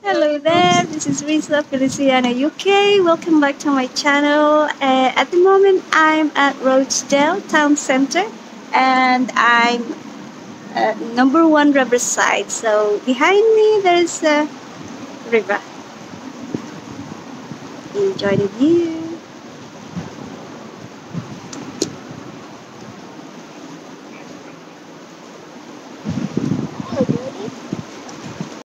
Hello there, this is Risa Feliciana UK. Welcome back to my channel. At the moment, I'm at Rochdale Town Center and I'm at number 1 Riverside. So behind me, there's a river. Enjoy the view.